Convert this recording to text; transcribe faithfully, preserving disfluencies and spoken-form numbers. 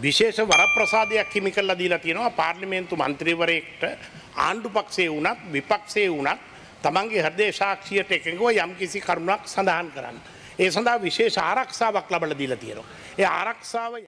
විශේෂ වරප්‍රසාදයක් හිමි කරලා දීලා තියෙනවා පාර්ලිමේන්තු මන්ත්‍රීවරයෙක්ට ආණ්ඩු පක්ෂයේ වුණත් විපක්ෂයේ වුණත් තමන්ගේ හෘදේ සාක්ෂියට එකඟව යම්කිසි කරුණක් සඳහන් කරන්න. ඒ සඳහා විශේෂ ආරක්ෂාවක් ලබා දීලා තියෙනවා. ඒ ආරක්ෂාව